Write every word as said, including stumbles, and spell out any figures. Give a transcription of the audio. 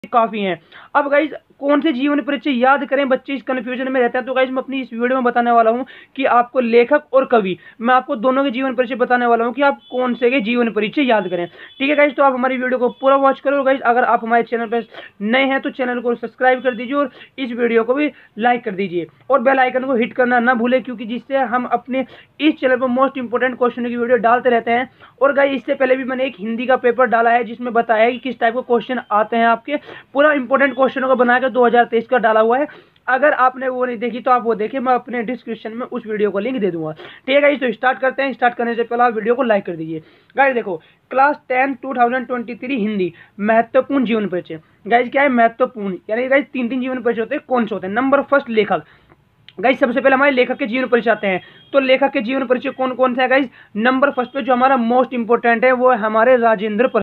काफी हैं। अब गाइज कौन से जीवन परिचय याद करें, बच्चे इस कंफ्यूजन में रहते हैं। तो गाइज मैं अपनी इस वीडियो में बताने वाला हूं कि आपको लेखक और कवि, मैं आपको दोनों के जीवन परिचय बताने वाला हूं कि आप कौन से के जीवन परिचय याद करें। ठीक है गाइज, तो आप हमारी वीडियो को पूरा वॉच करो। और गाइज अगर आप हमारे चैनल पर नए हैं तो चैनल को सब्सक्राइब कर दीजिए और इस वीडियो को भी लाइक कर दीजिए और बेल आइकन को हिट करना ना भूलें, क्योंकि जिससे हम अपने इस चैनल पर मोस्ट इंपोर्टेंट क्वेश्चन की वीडियो डालते रहते हैं। और गाइज इससे पहले भी मैंने एक हिंदी का पेपर डाला है जिसमें बताया है कि किस टाइप के क्वेश्चन आते हैं आपके, पूरा इंपॉर्टेंट क्वेश्चनों को बनाकर दो हज़ार तेईस का डाला हुआ है। अगर आपने वो नहीं देखी तो आप वो देखिए, मैं अपने डिस्क्रिप्शन में उस वीडियो को लिंक दे दूंगा। ठीक है गाइस, तो स्टार्ट करते हैं। स्टार्ट करने से पहले आप वीडियो को लाइक कर दीजिए। गाइस देखो, class ten two thousand twenty three Hindi महत्वपूर्ण जीवन परिचय। गाइस क्या है महत्वपूर्ण, यानी गाइस तीन तीन जीवन परिचय होते हैं। कौन से होते हैं? नंबर फर्स्ट लेखक। गाइस सबसे पहले हमारे लेखक के जीवन परिचय आते हैं। तो लेखक के जीवन परिचय कौन कौन से है गाइस? नंबर फर्स्ट पे जो हमारा मोस्ट इंपोर्टेंट है वो है हमारे राजेंद्र प्रसाद।